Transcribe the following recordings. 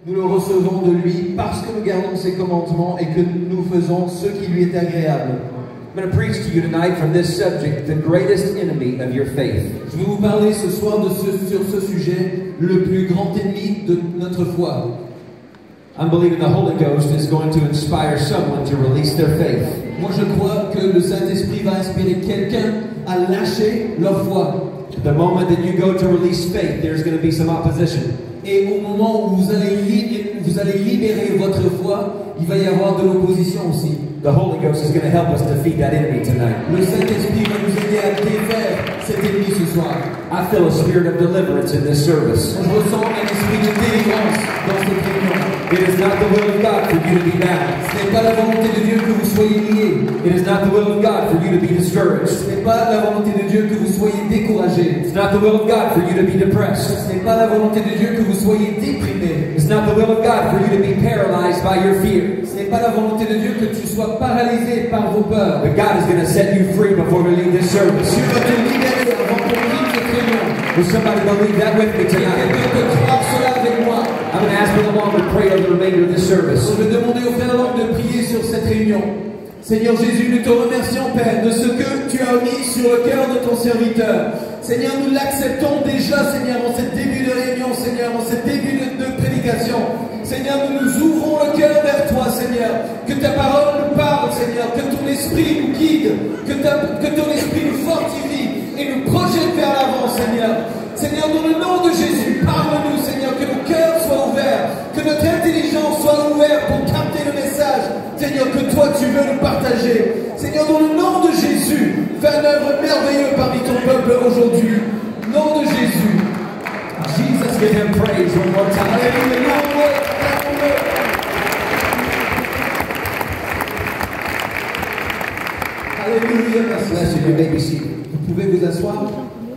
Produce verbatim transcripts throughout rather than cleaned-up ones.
Nous le recevons de lui parce que nous gardons ses commandements et que nous faisons ce qui lui est agréable. I'm going to preach to you tonight from this subject, the greatest enemy of your faith. Je vais vous parler ce soir de ce, sur ce sujet, le plus grand ennemi de notre foi. I'm believing the Holy Ghost is going to inspire someone to release their faith. Moi je crois que le Saint-Esprit va inspirer quelqu'un à lâcher leur foi. The moment that you go to release faith, there's going to be some opposition. Et au moment où vous allez, li vous allez libérer votre foi, il va y avoir de l'opposition aussi. The Holy Ghost is going to help us defeat that enemy tonight. Le Saint-Esprit va nous aider à défaire cet ennemi ce soir. I feel a spirit of deliverance in this service. Je ressens un esprit de délivrance dans cette réunion. It is not the will of God for you to be bound. Ce n'est pas la volonté de Dieu que vous soyez liés. It is not the will of God for you to be discouraged. Ce n'est pas la volonté de Dieu que vous soyez découragés. It's not the will of God for you to be depressed. Ce n'est pas la volonté de Dieu que vous soyez déprimés. It's not the will of God for you to be paralyzed by your fear. Ce n'est pas la volonté de Dieu que tu sois paralysé par vos peurs. But God is going to set you free before we leave this service. Dieu va te libérer avant qu'on quitte cette réunion. Will somebody believe that with me tonight? Quelqu'un peut croire cela avec moi. I'm going to ask Brother Long to pray over the remainder of this service. Je vais demander au Frère Long de prier sur cette réunion. Seigneur Jésus, nous te remercions, Père, de ce que tu as mis sur le cœur de ton serviteur. Seigneur, nous l'acceptons déjà, Seigneur, en ce début de réunion, Seigneur, en ce début de, de prédication. Seigneur, nous nous ouvrons le cœur vers toi, Seigneur. Que ta parole nous parle, Seigneur. Que ton esprit nous guide. Que, ta, que ton esprit nous fortifie et nous projette vers l'avant, Seigneur. Seigneur, dans le nom de Jésus, parle-nous, Seigneur, que nos cœurs soient ouverts, que notre intelligence soit ouverte pour capter le message, Seigneur, que toi tu veux nous partager. Seigneur, dans le nom de Jésus, fais une œuvre merveilleuse parmi ton peuple aujourd'hui. Nom de Jésus. Jesus, give him praise one more time. Alléluia. Alléluia. Bless you, you may be seated. Vous pouvez vous asseoir.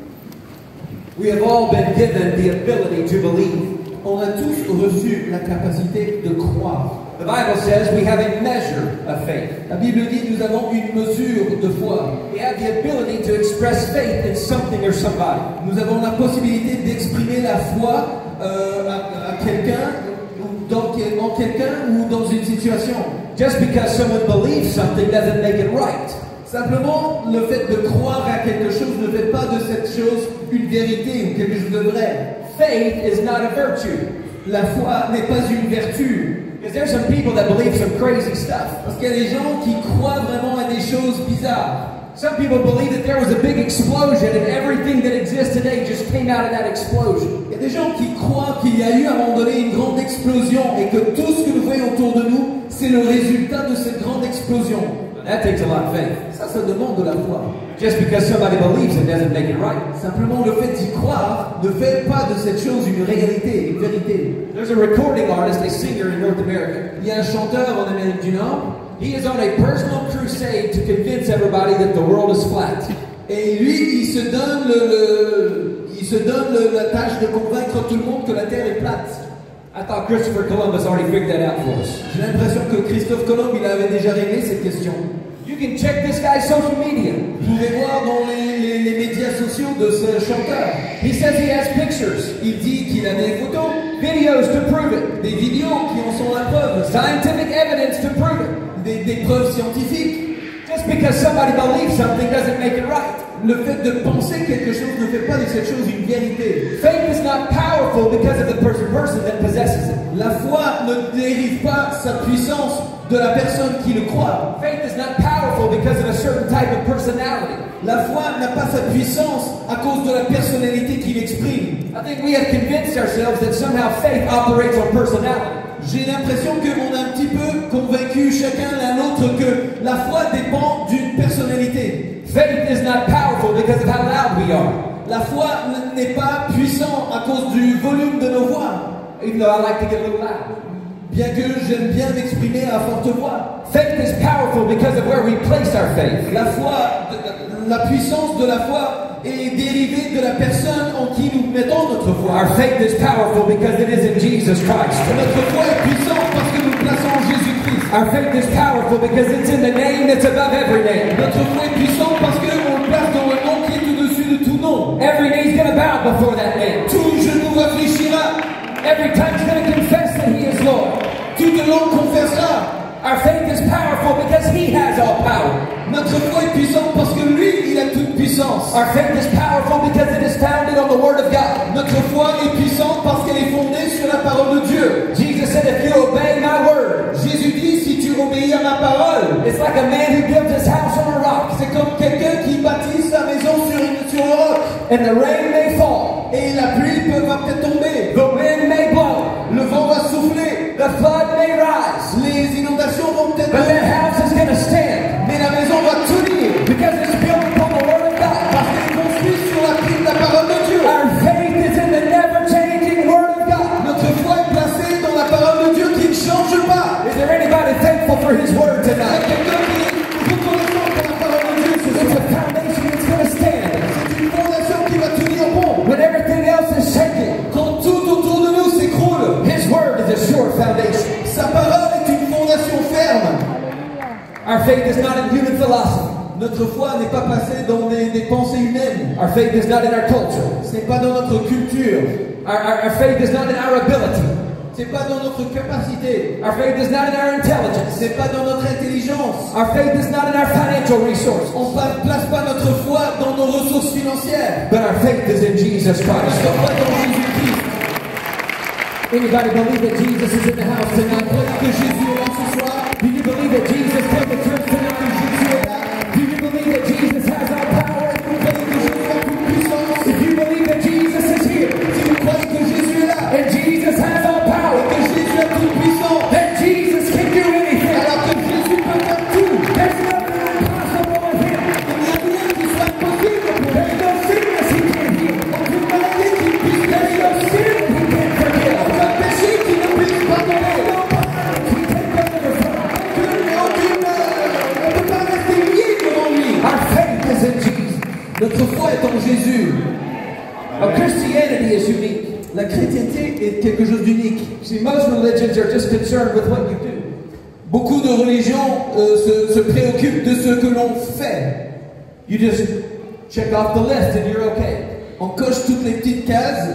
We have all been given the ability to believe. On a tous reçu la capacité de croire. The Bible says we have a measure of faith. La Bible dit nous avons une mesure de foi. We have the ability to express faith in something or somebody. Nous avons la possibilité d'exprimer la foi euh, à, à quelqu'un, dans, en quelqu'un ou dans une situation. Just because someone believes something doesn't make it right. Simplement, le fait de croire à quelque chose ne fait pas de cette chose une vérité ou quelque chose de vrai. Faith is not a virtue. La foi n'est pas une vertu. Because there's some people that believe some crazy stuff. Parce qu'il y a des gens qui croient vraiment à des choses bizarres. Some people believe that there was a big explosion and everything that exists today just came out of that explosion. Il y a des gens qui croient qu'il y a eu à un moment donné une grande explosion et que tout ce que nous voyons autour de nous, c'est le résultat de cette grande explosion. That takes a lot of faith. Ça, ça demande de la foi. Just because somebody believes it doesn't make it right. Simplement, le fait d'y croire ne fait pas de cette chose une réalité, une vérité. There's a recording artist, a singer in North America. Il y a un chanteur en Amérique du Nord. He is on a personal crusade to convince everybody that the world is flat. Et lui, il se donne, le, le, il se donne le, la tâche de convaincre tout le monde que la Terre est plate. I thought Christopher Columbus already figured that out for us. J'ai l'impression que Christophe Colomb, il avait déjà réglé cette question. You can check this guy's social media. Vous pouvez voir dans les, les, les médias sociaux de ce chanteur. He says he has pictures. Il dit qu'il a des photos, Videos to prove it. des vidéos qui en sont la preuve, Scientific evidence to prove it. des, des preuves scientifiques. Just because somebody believes something doesn't make it right. Le fait de penser quelque chose ne fait pas de cette chose une vérité. Faith is not powerful because of the person, person that possesses it. La foi ne dérive pas sa puissance de la personne qui le croit. Faith is not powerful because of a certain type of personality. La foi n'a pas sa puissance à cause de la personnalité qu'il exprime. I think we have convinced ourselves that somehow faith operates on personality. J'ai l'impression qu'on a un petit peu convaincu chacun l'un l'autre que la foi dépend d'une personnalité. Faith is not powerful because of how loud we are. La foi n'est pas puissante à cause du volume de nos voix. Even though I like to get a little loud. Bien que j'aime bien m'exprimer à forte voix. Faith is powerful because of where we place our faith. La foi, la puissance de la foi est dérivée de la personne en qui nous mettons notre foi. Our faith is powerful because it is in Jesus Christ. Notre foi est puissante parce que nous le plaçons en Jésus-Christ. Our faith is powerful because it's in the name that's above every name. Notre foi est puissante parce qu'on le place dans le nom qui est au-dessus de tout nom. Every knee's going to bow before that name. Tout genou va fléchira. Every tongue's going to confess that He Our faith is powerful because He has all power. Notre foi est puissante parce que lui, il a toute puissance. Our faith is powerful because it is founded on the Word of God. Notre foi est puissante parce qu'elle est fondée sur la parole de Dieu. Jesus said, if you obey my word, Jésus dit, si tu obéis à ma parole, it's like a man who builds his house on a rock. c'est comme quelqu'un qui bâtit sa maison sur, une, sur un roc. And the rain may fall, Et la pluie peut va peut-être tomber. the wind may blow, Le vent va souffler. the flood may rise, Les inondations vont peut-être but that venir. house is going to stand Mais la maison va tenir. because it's built upon the Word of God. Parce qu'elle est construite sur la, la parole de Dieu. Our faith is in the never-changing Word of God. Notre foi est placée dans la parole de Dieu qui ne change pas. Is there anybody thankful for His Word Il y a tonight? quelqu'un qui est reconnaissant pour la parole de Dieu ce It's soir. a foundation that's going to stand C'est une fondation qui va tenir bon. when everything else is shaking. Quand tout autour de nous s'écroule, His Word is a sure foundation. sa parole est une fondation ferme. Our faith is not in human philosophy. Notre foi n'est pas placée dans des, des pensées humaines. Our faith is not in our culture. Ce n'est pas dans notre culture. Our, our, our faith is not in our ability. Ce n'est pas dans notre capacité. Our faith is not in our intelligence. Ce n'est pas dans notre intelligence. Our faith is not in our financial resources. On ne place pas notre foi dans nos ressources financières. But our faith is in Jesus Notre Christ. foi est dans Jésus-Christ. Anybody believe that Jesus is in the house tonight? Croyez que Jésus est là ce soir. Do you believe that Jesus came to church tonight? Jésus est là. Do you believe that Jesus has all power? Vous croyez que Jésus a toute puissance. If you believe that Jesus is here Si vous croyez que Jésus est là, and Jesus has all power, que Jésus a toute puissance, then Jesus can do anything. alors que Jésus peut faire tout. There's nothing impossible with Him. Il n'y a rien qui soit impossible pour lui. There's no sickness He can't heal. Aucune maladie qui ne puisse There's guérir. no sin He can't forgive. Aucun péché qui ne puisse pardonner. No bondage He can't deliver from. Aucune, aucune, euh, on ne peut pas rester lié devant lui. Our faith is in Jesus. Notre foi est en Jésus. Now, Christianity is unique. La chrétienté est quelque chose d'unique. See, most religions are just concerned with what you do. Beaucoup de religions euh, se, se préoccupent de ce que l'on fait. You just check off the list and you're okay. On coche toutes les petites cases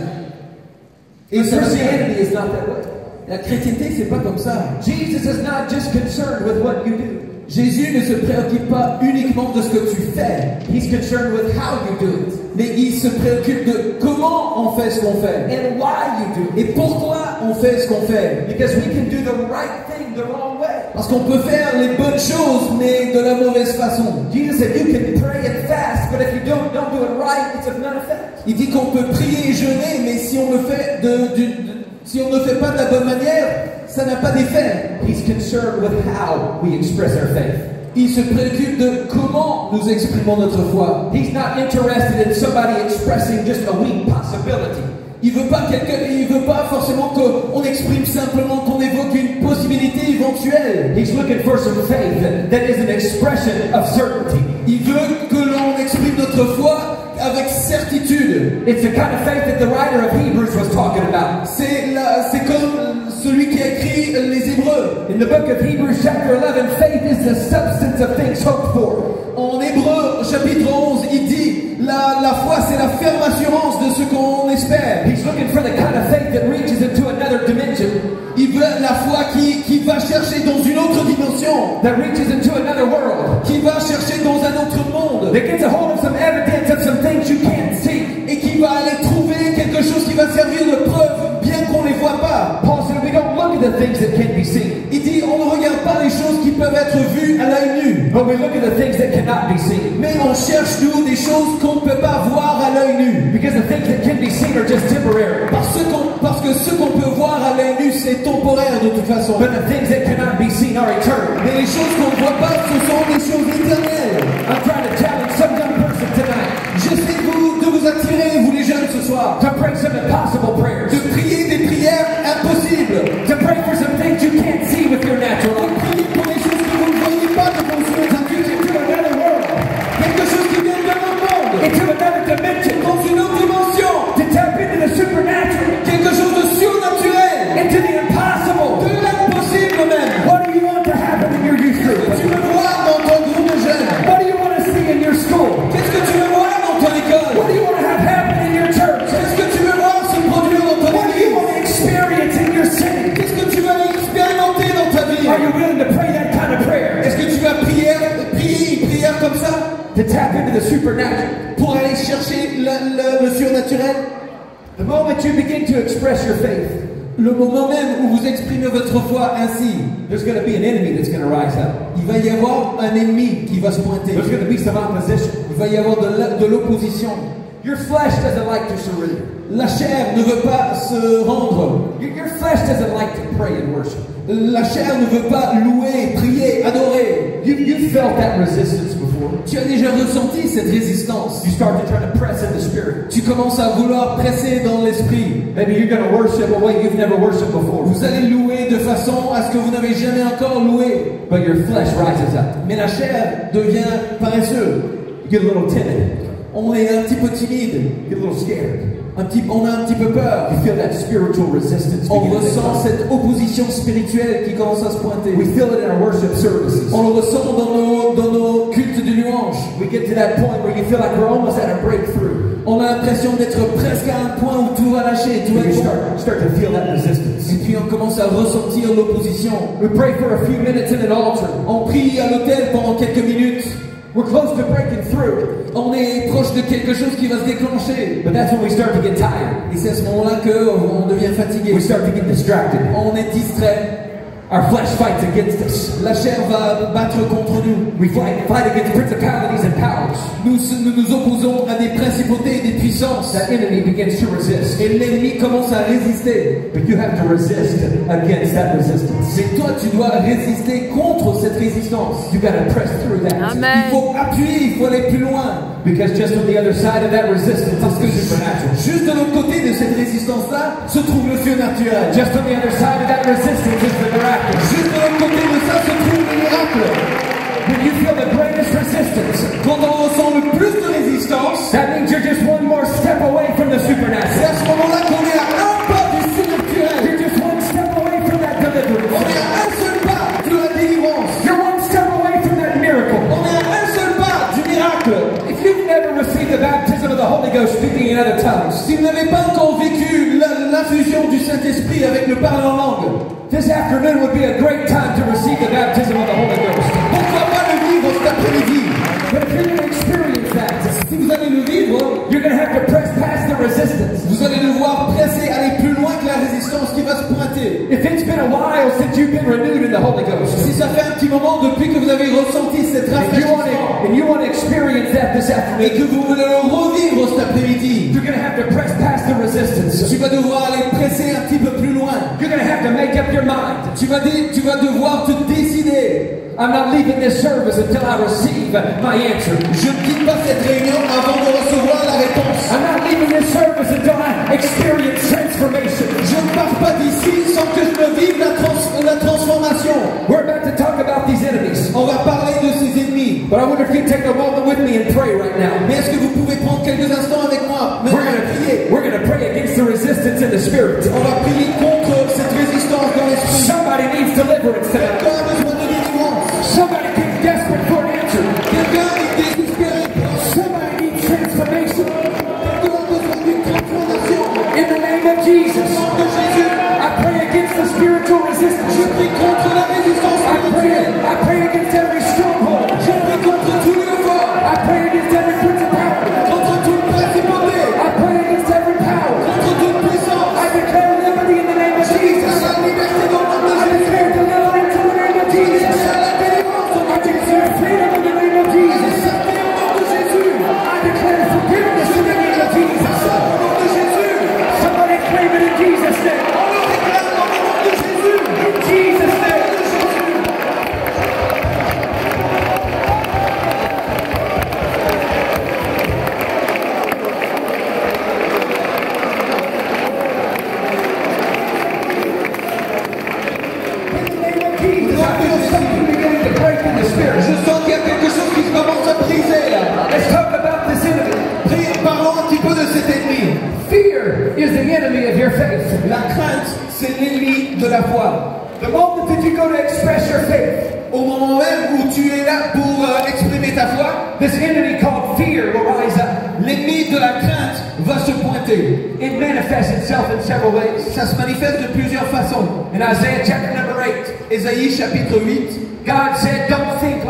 et But ça va bien. Christianity is not that way. La chrétienté, c'est pas comme ça. Jesus is not just concerned with what you do. Jésus ne se préoccupe pas uniquement de ce que tu fais, He's concerned with how you do it mais il se préoccupe de comment on fait ce qu'on fait and why you do et pourquoi on fait ce qu'on fait. it. Because we can do the right thing the wrong way. Parce qu'on peut faire les bonnes choses, mais de la mauvaise façon. Jesus said you can pray and fast, but if you don't don't do it right, it's of none effect. Il dit qu'on peut prier et jeûner, mais si on le fait de, du- de- si on ne le fait pas de la bonne manière, ça n'a pas d'effet. He's concerned with how we express our faith. Il se préoccupe de comment nous exprimons notre foi. He's not interested in somebody expressing just a weak possibility. Il veut pas quelqu'un, il veut pas forcément qu'on exprime simplement, qu'on évoque une possibilité éventuelle. He's looking for some faith that, that is an expression of certainty. Il veut que l'on exprime notre foi avec certitude. It's the kind of faith that the writer of Hebrews was talking about. C'est la- c'est comme celui qui a écrit les Hébreux. In the book of Hebrews chapter eleven, faith is the substance of things hoped for. En Hébreux, au chapitre onze, il dit la, la foi, c'est la ferme assurance de ce qu'on espère. He's looking for the kind of faith that reaches into another dimension, Il veut la foi qui, qui va chercher dans une autre dimension, that reaches into another world, qui va chercher dans un autre monde, that gets a hold of some evidence of some things you can't see. et qui va aller trouver quelque chose qui va servir de preuve, bien qu'on ne les voit pas. Paul said we don't look at the things that can't be seen, Il dit, on ne regarde pas les choses qui peuvent être vues à l'œil nu, but we look at the things that cannot be seen. mais on cherche, nous, des choses qu'on ne peut pas voir à l'œil nu. Because the things that can be seen are just temporary. Parce, qu'on- parce que ce qu'on peut voir à l'œil nu, c'est temporaire de toute façon. But the things that cannot be seen are eternal. Mais les choses qu'on ne voit pas, ce sont des choses éternelles. I'm trying to challenge some young person tonight J'essaie de vous, de vous attirer, vous les jeunes, ce soir, to pray some impossible prayers, de prier des prières impossibles. to pray for some things you can't see with your natural eye, Priez pour les choses que vous ne voyez pas de vos yeux naturels. into another world, Quelque chose qui vient d'un autre monde, into another dimension, dans une autre dimension. to tap into the supernatural, Quelque chose de surnaturel, into the impossible. de l'impossible même. What do you want to happen in your youth Qu'est-ce que tu group? veux voir supernatural. pour aller chercher le, le, le surnaturel. The moment you begin to express your faith, Le moment même où vous exprimez votre foi ainsi, there's going to be an enemy that's going to rise up. il va y avoir un ennemi qui va se pointer. There's going to be some opposition. Il va y avoir de la- de l'opposition. Your flesh doesn't like to surrender. La chair ne veut pas se rendre. Your, your flesh doesn't like to pray and worship. La chair ne veut pas louer, prier, adorer. You, you felt that resistance before. Tu as déjà ressenti cette résistance. You start to try to press in the spirit. Tu commences à vouloir presser dans l'esprit. Maybe you're going to worship a way you've never worshipped before. Vous allez louer de façon à ce que vous n'avez jamais encore loué. But your flesh rises up. Mais la chair devient paresseux. You get a little timid. On est un petit peu timide. You get a little scared. Un petit, on a un petit peu peur. You feel that spiritual resistance. On begin to ressent come. cette opposition spirituelle qui commence à se pointer. We feel it in our worship services. On le ressent dans nos, dans nos cultes de louange. We get to that point where you feel like we're almost at a breakthrough. On a l'impression d'être presque à un point où tout va lâcher, tout va We être bon. start, start to feel that resistance. Et puis on commence à ressentir l'opposition. We pray for a few minutes in an altar. On prie à l'autel pendant quelques minutes. We're close to breaking through. On est proche de quelque chose qui va se déclencher. But that's when we start to get tired. Et c'est à ce moment-là qu'on devient fatigué. We start to get distracted. On est distrait. Our flesh fights against us. La chair va battre contre nous. We fight, fight against principalities and powers. Nous nous, nous opposons à des principautés et des puissances. That enemy begins to resist. Et l'ennemi commence à résister. But you have to resist against that resistance. Mais toi, tu dois résister contre cette résistance. You got to press through that. Il faut appuyer, il faut aller plus loin. Because just on the other side of that resistance Parce que is the supernatural. juste de l'autre côté de cette résistance-là se trouve le surnaturel. Just on the other side of that resistance is the miracle. Juste de l'autre côté de ça se trouve le miracle. When you feel the greatest resistance, Quand on ressent le plus de résistance, that means you're just one more step away from the c'est supernatural. à ce moment-là qu'on est à un pas du surnaturel. You're just one step away from that On deliverance. est à un seul pas de la délivrance. You're one step away from that miracle. On est à un seul pas du miracle. If you've never received the baptism of the Holy Ghost speaking in other tongues, Si vous n'avez pas encore vécu la- l'infusion du Saint-Esprit avec le parler en langue, this afternoon would be a great time to receive the baptism of the Holy Ghost. pourquoi pas le vivre cet après-midi? But if you're going to experience that, Si vous allez le vivre, you're going to have to press past the resistance. vous allez devoir presser, aller plus loin que la résistance qui va se pointer. If it's been a while since you've been renewed in the Holy Ghost, Si ça fait un petit moment depuis que vous avez ressenti cette and you want to, rafraîchissement and you want to experience that this et afternoon, que vous voulez le revivre cet après-midi, you're going to have to press past the resistance. tu vas devoir aller presser un petit peu plus loin. You're going to have to make up your mind. Tu vas, dé- tu vas devoir te décider. I'm not leaving this service until I receive my answer. Je ne quitte pas cette réunion avant de recevoir la réponse. I'm not leaving this service until I experience transformation. Je ne pars pas d'ici sans que je ne vive la, trans- la transformation. We're about to talk about these enemies. On va parler de ses ennemis. But I wonder if you'd take a moment with me and pray right now. Mais est-ce que vous pouvez prendre quelques instants avec moi? We're Maintenant, gonna, prier. we're gonna pray against the resistance in the spirit. On va prier contre cette résistance dans l'esprit. Somebody needs deliverance tonight. Quelqu'un a besoin de délivrance. Somebody gets desperate for an answer. Quelqu'un est désespéré. Somebody needs transformation. Quelqu'un a besoin d'une transformation. In the name of Jesus, Au nom de Jésus, I pray against the spiritual resistance. je prie contre la résistance I pray, spirituelle. I pray against every stronghold. Je prie contre tous les forts. I pray against every principality. Contre toute principauté. I pray against every power. Contre toute puissance. I declare liberty in the name of Jesus. À la liberté dans le nom de I Jésus. declare deliverance in the name of Jesus. À la délivrance au nom I de Jésus. declare freedom in the name of Jesus. Santé au nom de Jésus. I declare forgiveness in the name of Jesus. Au nom de Jésus. Somebody claim it in Jesus' name. On le déclare dans le nom de Jésus. In Jesus' name. In the name of Jesus, I feel something beginning to break in the spirit. Je sens qu'il y a quelque chose qui commence à briser là. Let's talk about this enemy. Priez, parlons un petit peu de cet ennemi. Fear is the enemy of your faith. La crainte, c'est l'ennemi de la foi. The moment that you go to express your faith, Au moment même où tu es là pour euh, exprimer ta foi, this enemy called fear will rise up. l'ennemi de la crainte va se pointer. It manifests itself in several ways. Ça se manifeste de plusieurs façons. In Isaiah chapter number eight, Ésaïe chapitre huit, God said, don't think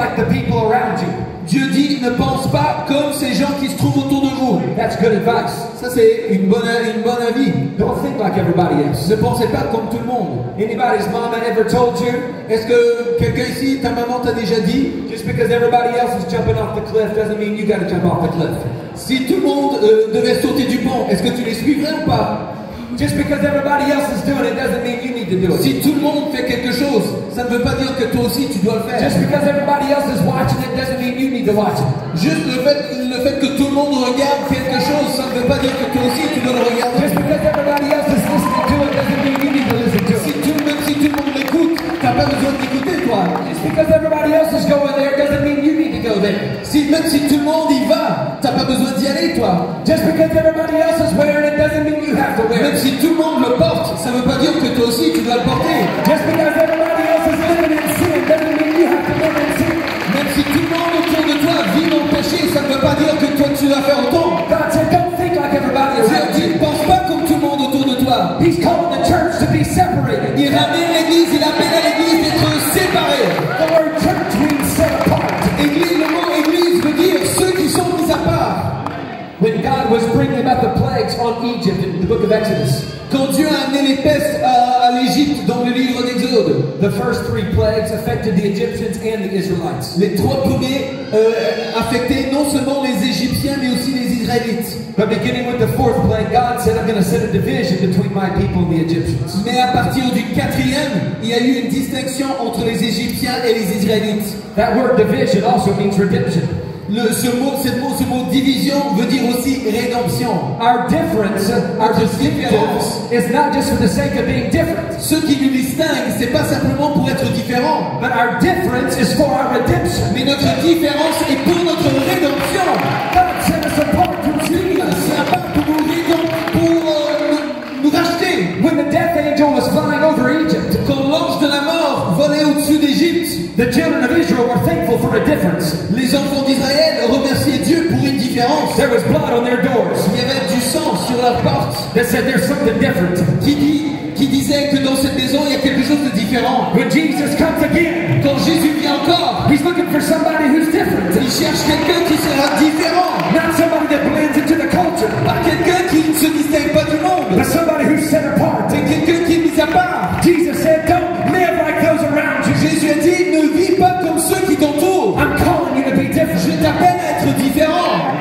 like the people around you. Dieu dit, ne pense pas comme ces gens qui se trouvent autour de vous. That's good advice. Ça, c'est une bonne, une bonne avis. Don't think like everybody else. Ne pensez pas comme tout le monde. Anybody's mama ever told you? Est-ce que quelqu'un ici, ta maman t'a déjà dit, Just because everybody else is jumping off the cliff doesn't mean you got to jump off the cliff. si tout le monde euh, devait sauter du pont, est-ce que tu les suivrais ou pas? Just because everybody else is doing it doesn't mean you need to do it. Si tout le monde fait quelque chose, ça ne veut pas dire que toi aussi tu dois le faire. Just because everybody else is watching it doesn't mean you need to watch it. Juste le fait, le fait que tout le monde regarde quelque chose, ça ne veut pas dire que toi aussi tu dois le regarder. Just because everybody else is listening to it doesn't mean you need to listen to Si it. tout, même si tout le monde l'écoute, t'as pas besoin d'écouter toi. Just because everybody else is going there doesn't mean you need to go there. Si, même si tout le monde y va, t'as pas besoin d'y aller toi. Just because everybody else is wearing it doesn't mean you have to wear Même it. si tout le monde le porte, ça veut pas dire que toi aussi tu dois le porter. Just because everybody else is living in sin doesn't mean you have to live in sin. Même si tout le monde autour de toi vit dans le péché, ça ne veut pas dire que toi tu dois faire autant. God said, don't think like everybody Dieu around dit, you. pense pas comme tout le monde autour de toi. He's calling the church to be separated. Il ramène l'église, il appelle à l'église d'être séparée. The word church means set apart. Église, le mot église veut dire ceux qui sont mis à part. When God was bringing about the plagues on Egypt in the book of Exodus, Quand Dieu a amené les pestes à, à l'Égypte dans le livre d'Exode, the first three plagues affected the Egyptians and the Israelites. les trois premiers euh, affectaient non seulement les Égyptiens mais aussi les Israélites. But beginning with the fourth plague, God said, I'm going to set a division between my people and the Egyptians. Mais à partir du quatrième, il y a eu une distinction entre les Égyptiens et les Israélites. That word division also means redemption. Le, ce, mot, ce, mot, ce mot division veut dire aussi rédemption. Our difference, our distinctiveness, is not just for the sake of being different, Ce qui nous distingue, c'est pas simplement pour être différent, but our difference is for our redemption. mais notre différence est pour notre rédemption. God set us apart from Dieu sin. c'est un pas pour nous rédempter, pour euh, nous, nous racheter. When the death angel was flying over Egypt, Quand l'ange de la mort volait au-dessus d'Égypte, the children of Israel were thankful for a difference. les enfants d'Israël remerciaient Dieu pour une différence. There was blood on their doors Il y avait du sang sur leurs portes that said there's something different. qui, dit, qui disait que dans cette maison il y a quelque chose de différent. When Jesus comes again, Quand Jésus vient encore, he's looking for somebody who's different. il cherche quelqu'un qui sera différent. Not somebody that blends into the culture, Pas quelqu'un qui ne se distingue pas du monde, but somebody who's set apart. mais quelqu'un qui est mis à part. Jesus said, don't live like those around you. Jésus a dit, ne vis pas comme ceux qui t'entourent. I'm calling you to be different. Je t'appelle à être différent.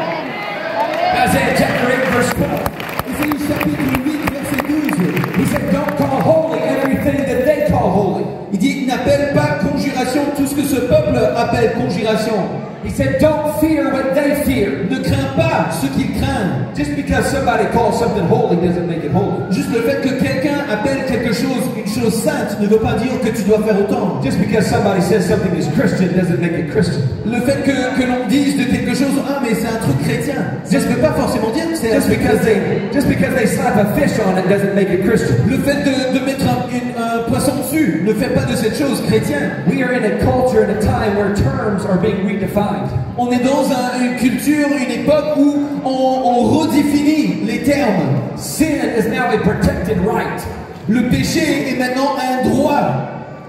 Isaiah chapter eight, verse twelve. Ésaïe chapitre huit, verset douze. He said, don't call holy everything that they call holy. Il dit, n'appelle pas conjuration tout ce que ce peuple appelle conjuration. He said, don't fear what they fear. Ne crains pas ce qu'ils craignent. Just because somebody calls something holy doesn't make it holy. Juste le fait que quelqu'un appelle quelque chose une chose sainte ne veut pas dire que tu dois faire autant. Just because somebody says something is Christian doesn't make it Christian. Le fait que, que l'on dise de quelque chose, ah mais c'est un truc chrétien, ça ne veut pas forcément dire que c'est un Just truc because chrétien. they just because they slap a fish on it doesn't make it Christian. Le fait de, de mettre un, une- un poisson dessus ne fait pas de cette chose chrétienne. We are in a culture and a time where terms are being redefined. On est dans un- une culture, une époque où on, on redéfinit les termes. Sin is now a protected right. Le péché est maintenant un droit.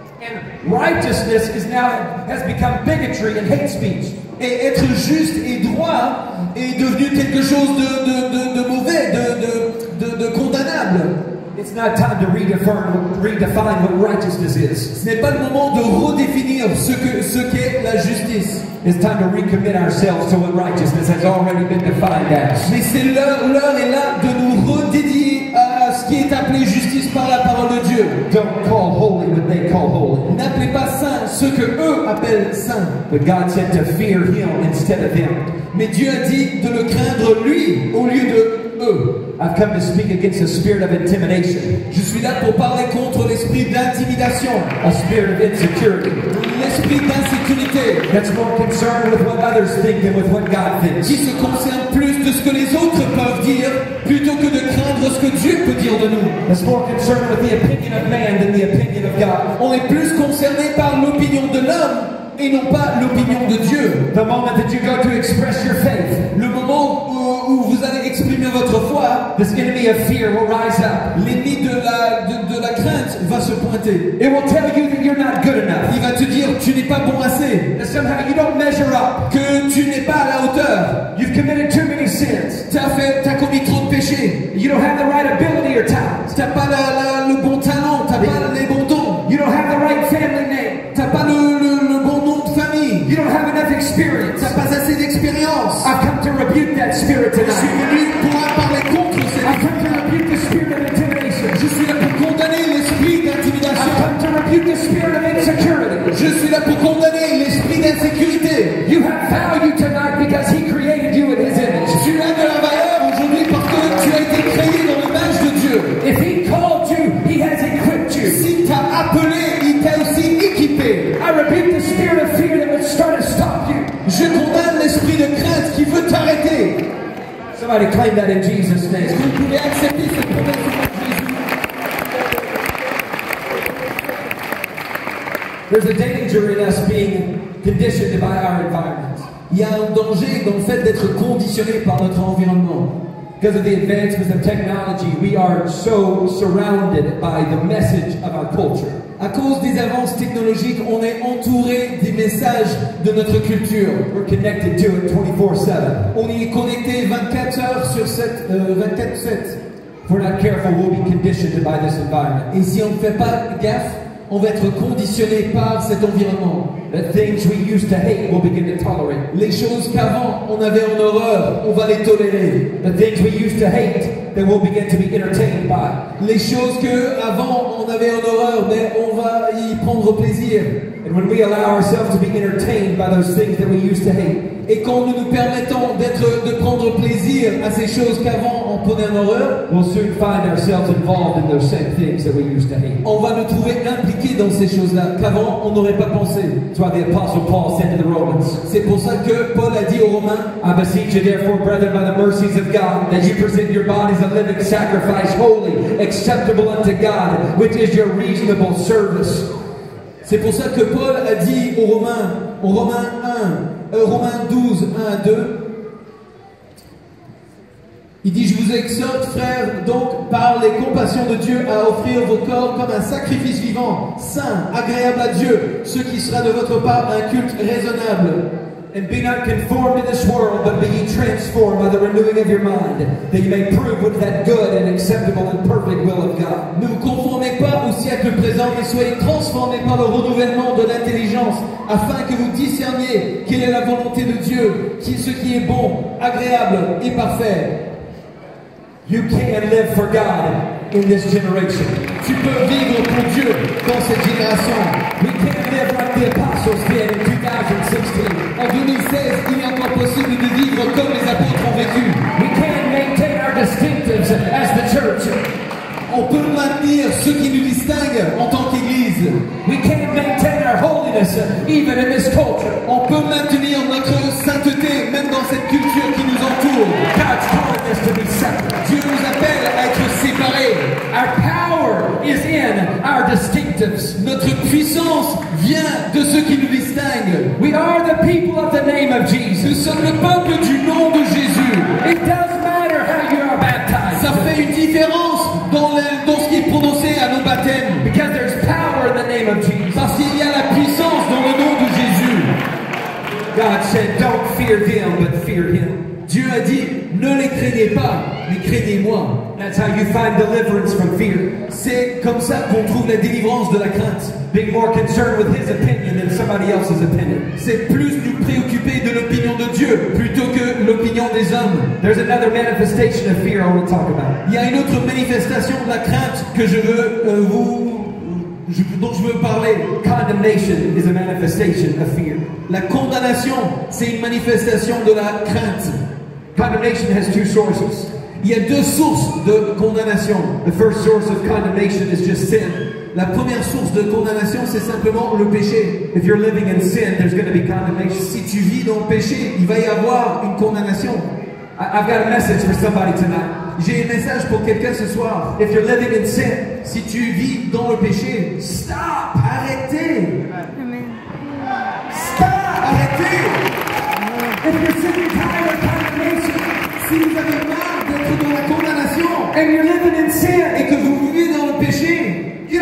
And righteousness is now has become bigotry and hate speech. Et être juste et droit est devenu quelque chose de, de, de, de mauvais, de, de, de, de condamnable. It's not time to redefine, redefine what righteousness is. Ce n'est pas le moment de redéfinir ce que ce qu'est la justice. It's time to recommit ourselves to what righteousness has already been defined as. Mais c'est l'heure, l'heure est là de nous redédier à ce qui est appelé justice par la parole de Dieu. Don't call holy what they call holy. N'appelez pas saint ce que eux appellent saint. But God said to fear Him instead of them. Mais Dieu a dit de le craindre lui au lieu de eux. I've come to speak against a spirit of intimidation, Je suis là pour parler contre l'esprit d'intimidation, a spirit of insecurity, l'esprit d'insécurité, that's more concerned with what others think than with what God thinks. qui se concerne plus de ce que les autres peuvent dire plutôt que de craindre ce que Dieu peut dire de nous. That's more concerned with the opinion of man than the opinion of God. On est plus concerné par l'opinion de l'homme et non pas l'opinion de Dieu. The moment that you go to express your faith, Le moment où, où vous allez exprimer votre foi, this enemy of fear will rise up. l'ennemi de la, de, de la crainte va se pointer. It will tell you that you're not good enough. Il va te dire tu n'es pas bon assez, That somehow you don't measure up. que tu n'es pas à la hauteur. You've committed too many sins. Tu as fait, t'as commis trop de péchés. You don't have the right ability or talent. T'as pas la- la- le bon talent, t'as pas les bons dons. You don't have the right family name. T'as pas le, le, le bon nom de famille. You don't have enough experience. T'as pas assez d'expérience. I've come to rebuke that spirit Je suis tonight. venu pour parler contre cette I've come to rebuke the spirit of intimidation. Je suis là pour condamner l'esprit I've d'intimidation. come to rebuke the spirit of insecurity. Je suis là pour condamner l'esprit d'insécurité. You have value tonight because He created you in His image. Tu as de la valeur aujourd'hui parce que tu as été créé dans l'image de Dieu. If He called you, He has equipped you. S'il t'a appelé, il t'a aussi équipé. I rebuke the spirit of fear that would start to stop you. Je condamne l'esprit de crainte qui veut t'arrêter. Somebody claim that in Jesus' name. Est-ce que vous pouvez accepter cette promesse de Jésus? There's a danger in us being conditioned by our environment. Il y a un danger dans le fait d'être conditionné par notre environnement. Because of the advancements of technology, we are so surrounded by the message of our culture. À cause des avances technologiques, on est entouré des messages de notre culture. We're connected to it twenty-four seven. On y est connecté vingt-quatre heures sur sept, euh, vingt-quatre sept. If we're not careful, we'll be conditioned by this environment. Et si on ne fait pas gaffe, on va être conditionné par cet environnement. The things we used to hate, we'll begin to tolerate. Les choses qu'avant on avait en horreur, on va les tolérer. The things we used to hate, then we'll begin to be entertained by. Les choses que avant on avait en horreur, mais on va y prendre plaisir. And when we allow ourselves to be entertained by those things that we used to hate, Et quand nous nous permettons d'être, de prendre plaisir à ces choses qu'avant on prenait en horreur, we'll soon find ourselves involved in those same things that we used to hate. on va nous trouver impliqués dans ces choses-là qu'avant on n'aurait pas pensé. That's why the Apostle Paul said to the Romans, C'est pour ça que Paul a dit aux Romains, I beseech you therefore, brethren, by the mercies of God, that you present your bodies a living sacrifice, holy, acceptable unto God, which is your reasonable service. c'est pour ça que Paul a dit aux Romains, aux Romains un, euh, Romains douze, un à deux, il dit, je vous exhorte, frères, donc, par les compassions de Dieu, à offrir vos corps comme un sacrifice vivant, saint, agréable à Dieu, ce qui sera de votre part un culte raisonnable. And be not conformed to this world, but be ye transformed by the renewing of your mind, that you may prove what is that good and acceptable and perfect will of God. Ne vous conformez pas au siècle présent, mais soyez transformés par le renouvellement de l'intelligence, afin que vous discerniez quelle est la volonté de Dieu, qui est ce qui est bon, agréable et parfait. You can live for God in this generation. Tu peux vivre pour Dieu dans cette génération. We can't live like the apostles did in two thousand sixteen. En deux mille seize, il est encore possible de vivre comme les apôtres ont vécu. We can't maintain our distinctives as the church. On peut maintenir ce qui nous distingue en tant qu'Église. We can't maintain our holiness even in this culture. On peut maintenir notre sainteté même dans cette culture qui nous entoure. God's calling us to be separate. Dieu nous appelle à être séparés. Our power is in our distinctives. Notre puissance vient de ce qui nous distingue. We are the people of the name of Nous Jesus. sommes le peuple du nom de Jésus. It doesn't matter how you are baptized. Ça fait une différence dans, le- dans ce qui est prononcé à nos baptêmes. Because there's power in the name of Jesus. Parce qu'il y a la puissance dans le nom de Jésus. God said, don't fear them, but fear Him. Dieu a dit, ne les craignez pas, mais craignez-moi. That's how you find deliverance from fear. C'est comme ça qu'on trouve la délivrance de la crainte. Being more concerned with His opinion than somebody else's opinion. C'est plus nous préoccuper de l'opinion de Dieu plutôt que l'opinion des hommes. There's another manifestation of fear I want to talk about. Il y a une autre manifestation de la crainte que je veux euh, vous, je- dont je veux parler. Condemnation is a manifestation of fear. La condamnation, c'est une manifestation de la crainte. Condemnation has two sources. Il y a deux sources de condamnation. The first source of condemnation is just sin. La première source de condamnation, c'est simplement le péché. If you're living in sin, there's going to be condemnation. Si tu vis dans le péché, il va y avoir une condamnation. I- I've got a message for somebody tonight. J'ai un message pour quelqu'un ce soir. If you're living in sin, Si tu vis dans le péché, stop, arrêtez, stop, arrêtez. if you're sick and tired of condemnation, Si vous avez marre d'être dans la condamnation and you're living in sin, et que vous vivez dans le péché, you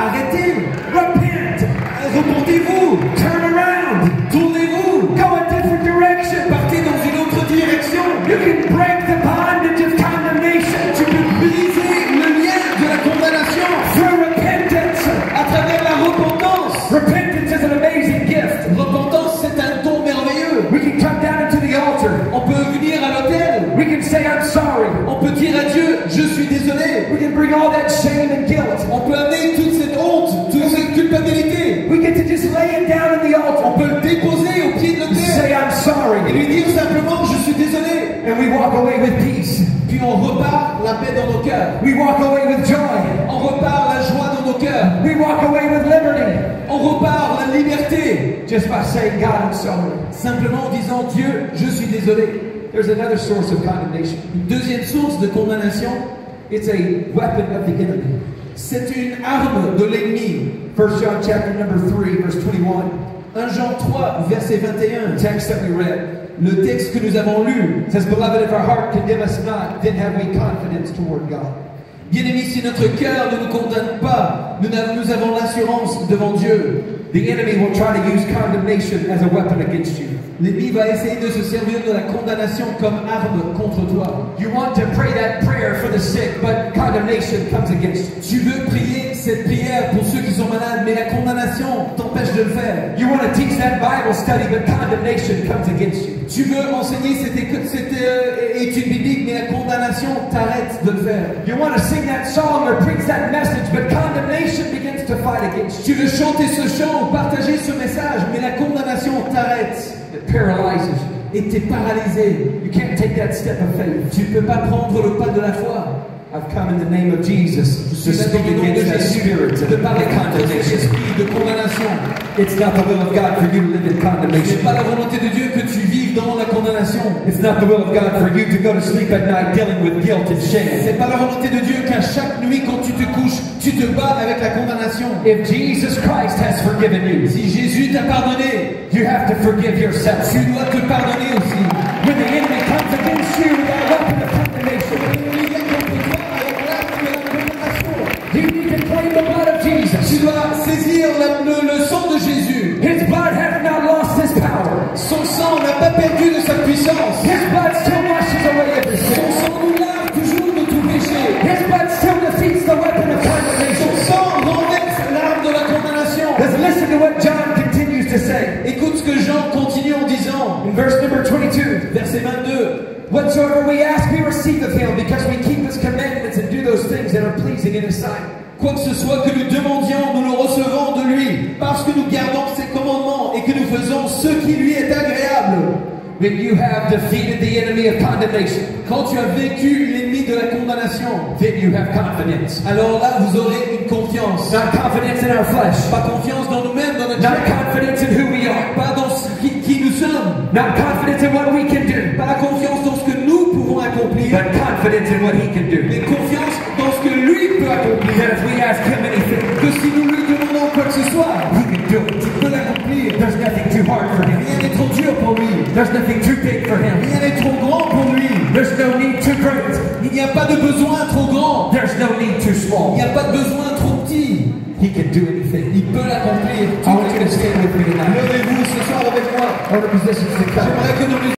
Arrêtez. Repent. Repentez-vous. Turn around. Tournez-vous. Go a different direction. Partez dans une autre direction. You can break the bondage of condemnation. Tu peux briser le lien de la condamnation Through repentance. à travers la repentance. Repentance is an amazing gift. Repentance, c'est un don merveilleux. We can come down into the altar. On peut venir à l'autel. We can say, I'm sorry. On peut dire à Dieu, je suis désolé. We can bring all that shame and guilt. On peut amener toute cette honte, toute cette culpabilité. We get to just lay it down in the altar. On peut le déposer au pied de l'autel Say, I'm et sorry. lui dire simplement, je suis désolé. And we walk away with peace. Puis on repart la paix dans nos cœurs. We walk away with joy. On repart la joie dans nos cœurs. We walk away with liberty. On repart la liberté. Just by saying, God, I'm sorry. Simplement en disant, Dieu, je suis désolé. There's another source of condemnation. Une deuxième source de condamnation, It's a weapon of the enemy. c'est une arme de l'ennemi. First John chapter number three, verse twenty-one. un Jean trois, verset vingt et un. The text that we read. Le texte que nous avons lu It says, Beloved, if our heart condemn us not, then have we confidence toward God. Bien-aimés, si notre cœur ne nous condamne pas, nous avons, nous avons l'assurance devant Dieu. The enemy will try to use condemnation as a weapon against you. L'ennemi va essayer de se servir de la condamnation comme arme contre toi. You want to pray that prayer for the sick, but condemnation comes against you. Tu veux prier cette prière pour ceux qui sont malades, mais la condamnation t'empêche de le faire. You want to teach that Bible study, but condemnation comes against you. Tu veux enseigner cette, éco- cette euh, étude biblique, mais la condamnation t'arrête de le faire. You want to sing that song or preach that message, but condemnation begins to fight against you. Tu veux chanter ce chant ou partager ce message, mais la condamnation t'arrête. It paralyzes you. Et t'es paralysé. You can't take that step of faith. Tu ne peux pas prendre le pas de la foi. I've come in the name of Jesus to Je suis speak dans le nom de against that Jésus, spirit de of parler contre cet condemnation. esprit de condamnation. It's not the will of God for you to live in Ce condemnation. n'est pas la volonté de Dieu que tu vives dans la condamnation. It's not the will of God for you to go to sleep at night dealing with guilt and Ce shame. n'est pas la volonté de Dieu qu'à chaque nuit quand tu te couches, tu te bats avec la condamnation. If Jesus Christ has forgiven you, Si Jésus t'a pardonné, you have to forgive yourself. tu dois te pardonner aussi. When the enemy comes against you with that weapon of condemnation, Il vient contre toi avec l'arme de la condamnation. you need to claim the blood of Jesus. Tu dois saisir la- le, le sang de Jésus. His blood has not lost his power. Son sang n'a pas perdu de sa puissance. His blood still washes away every Son sin. sang nous lave toujours de tout péché. His blood still defeats the weapon of Son condemnation. sang renverse l'arme de la condamnation. Let's listen to what John continues to say. Écoute ce que Jean continue en disant, In verse number twenty-two, verset vingt-deux. whatsoever we ask, we receive of him, because we keep his commandments and do those things that are pleasing in his sight. Quoi que ce soit que nous demandions, nous le recevons de lui, parce que nous gardons ses commandements et que nous faisons ce qui lui est agréable. When you have defeated the enemy of condemnation, Quand tu as vécu l'ennemi de la condamnation, then you have confidence. alors là, vous aurez une confiance. Not confidence in our flesh, Pas confiance dans nous-mêmes, dans notre not chair. confidence in who we are, Pas dans ce qui, qui nous sommes. not confidence in what we can do, Pas la confiance dans ce que nous pouvons accomplir, but confidence in what he can do. mais confiance dans ce que lui peut accomplir. That if we ask him anything, Que si nous lui demandons quoi que ce soit, he can do it. il peut l'accomplir. There's nothing too hard for him. Rien n'est trop dur pour lui. There's nothing too big for him. Rien n'est trop grand pour lui. There's no need too great. Il n'y a pas de besoin trop grand. There's no need too Il small. n'y a pas de besoin trop petit. He can do anything. Il peut l'accomplir. I want you to stand with me tonight. Levez-vous ce soir avec moi. All the musicians to come. J'aimerais que nous